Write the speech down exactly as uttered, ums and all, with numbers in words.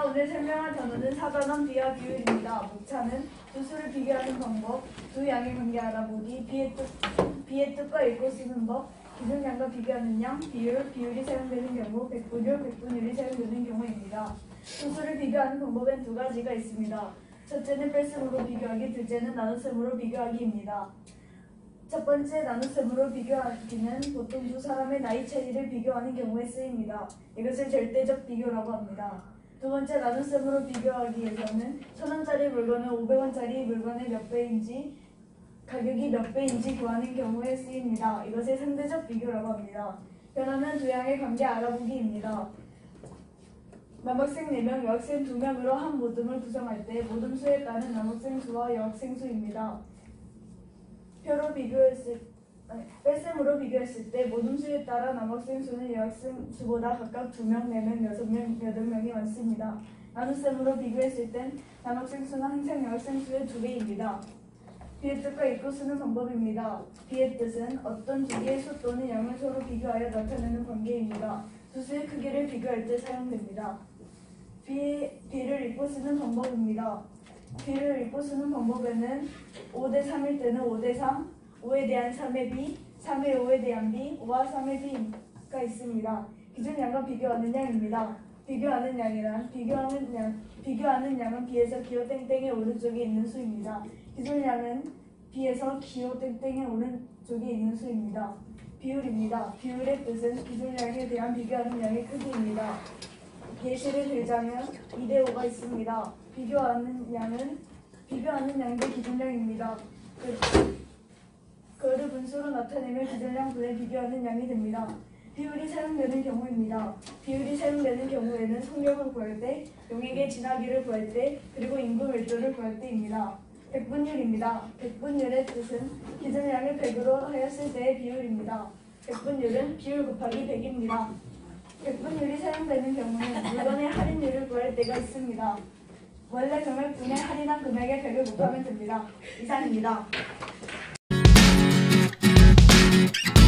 제가 오늘 설명할 단어는 사단원 비와 비율입니다. 목차는 두 수를 비교하는 방법, 두 양의 관계 알아보기, 비의, 뜻, 비의 뜻과 읽고 쓰는 법, 기준량과 비교하는 양, 비율, 비율이 사용되는 경우, 백분율, 백분율이 사용되는 경우입니다. 두 수를 비교하는 방법엔 두 가지가 있습니다. 첫째는 뺄셈으로 비교하기, 둘째는 나눗셈으로 비교하기입니다. 첫 번째 나눗셈으로 비교하기는 보통 두 사람의 나이 차이를 비교하는 경우에 쓰입니다. 이것을 절대적 비교라고 합니다. 두 번째 나눗셈으로 비교하기에서는 천 원짜리 물건을 오백 원짜리 물건의 몇 배인지 가격이 몇 배인지 구하는 경우에 쓰입니다. 이것을 상대적 비교라고 합니다. 변하는 두 양의 관계 알아보기입니다. 남학생 네 명, 여학생 두 명으로 한 모듬을 구성할 때 모듬수에 따른 남학생 수와 여학생 수입니다. 표로 비교했을 아니, 뺄셈으로 비교했을 때 모둠수에 따라 남학생 수는 여학생 수보다 각각 두 명, 네 명, 여섯 명, 여덟 명이 많습니다. 나눗셈으로 비교했을 땐 남학생 수는 항상 여학생 수의 두 배입니다. 비의 뜻과 읽고 쓰는 방법입니다. 비의 뜻은 어떤 두 개의 수 또는 양을 서로 비교하여 나타내는 관계입니다. 두 수의 크기를 비교할 때 사용됩니다. 비, 비를 읽고 쓰는 방법입니다. 비를 읽고 쓰는 방법에는 오 대 삼일 때는 오 대 삼, 오에 대한 삼의 비, 삼의 오에 대한 비, 오와 삼의 비가 있습니다. 기준량과 비교하는 양입니다. 비교하는 양이란 비교하는 양, 비교하는 양은 비에서 기호 땡땡의 오른쪽에 있는 수입니다. 기준량은 비에서 기호 땡땡의 오른쪽에 있는 수입니다. 비율입니다. 비율의 뜻은 기준량에 대한 비교하는 양의 크기입니다. 예시를 들자면 이 대 오가 있습니다. 비교하는 양은 비교하는 양대 기준량입니다. 그를 분수로 나타내면 기준량 분의 비교하는 양이 됩니다. 비율이 사용되는 경우입니다. 비율이 사용되는 경우에는 속력을 구할 때, 용액의 진하기를 구할 때, 그리고 인구 밀도를 구할 때입니다. 백분율입니다. 백분율의 뜻은 기준량을 백으로 하였을 때의 비율입니다. 백분율은 비율 곱하기 백입니다. 백분율이 사용되는 경우는 물건의 할인율을 구할 때가 있습니다. 원래 금액분의 할인한 금액의 백을 곱하면 됩니다. 이상입니다.